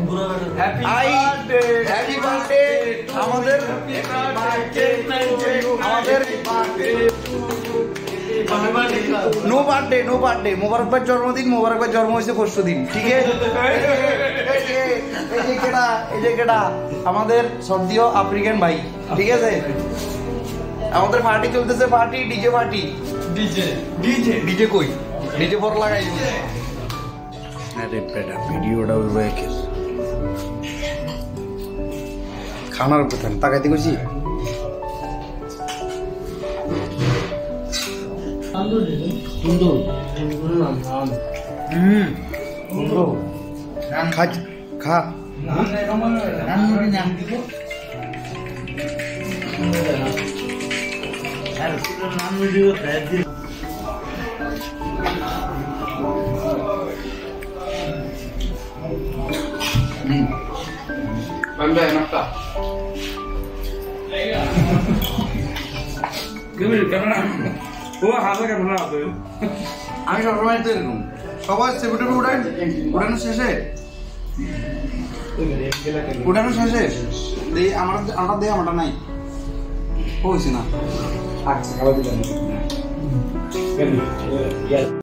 Happy birthday আমাদের নো birthday Mobarak ভাইয়ের জন্মদিন, মোবারক ভাইয়ের জন্ম হয়েছে পরশু দিন, ঠিক আছে? এই যে কেডা আমাদের সর্দিও আফ্রিকান ভাই, ঠিক আছে? আমাদের পার্টি চলতেছে, পার্টি ডিজে পার্টি, ডিজে কই ডিজে পর লাগাই। আরে বেটা ভিডিওটা ওই খানার কথা তাকাইতে কইছি। খা আমি সবসময় তো এরকম সবাই সেপুটেপে উঠানো শেষে আমার দিয়ে আমারটা নাই হয়েছে না। আচ্ছা খাবার দিলাম।